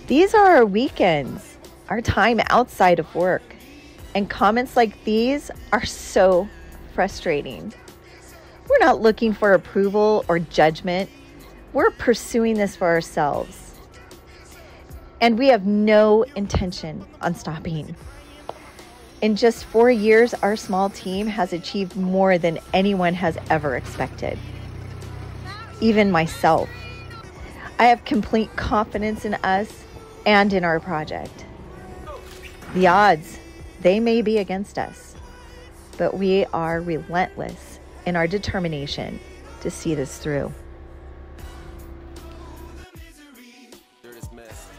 These are our weekends, our time outside of work. And comments like these are so frustrating. We're not looking for approval or judgment. We're pursuing this for ourselves. And we have no intention on stopping. In just 4 years, our small team has achieved more than anyone has ever expected. Even myself. I have complete confidence in us and in our project. The odds, they may be against us, but we are relentless in our determination to see this through. This mess.